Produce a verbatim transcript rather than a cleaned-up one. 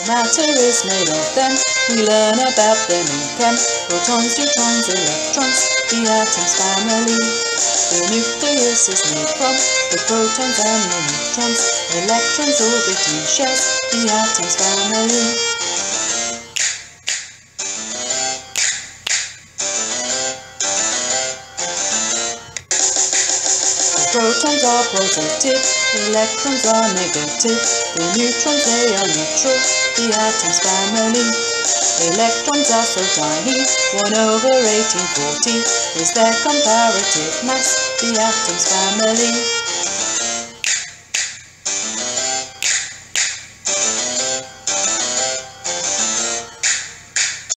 Matter is made of them, we learn about them in chem. Protons, neutrons, electrons, the atom's family. The nucleus is made from the protons and the neutrons. Electrons orbit in shells, the atom's family. Protons are positive, electrons are negative. The neutrons, they are neutral, the atom's family. Electrons are so tiny, one over eighteen forty is their comparative mass, the atom's family.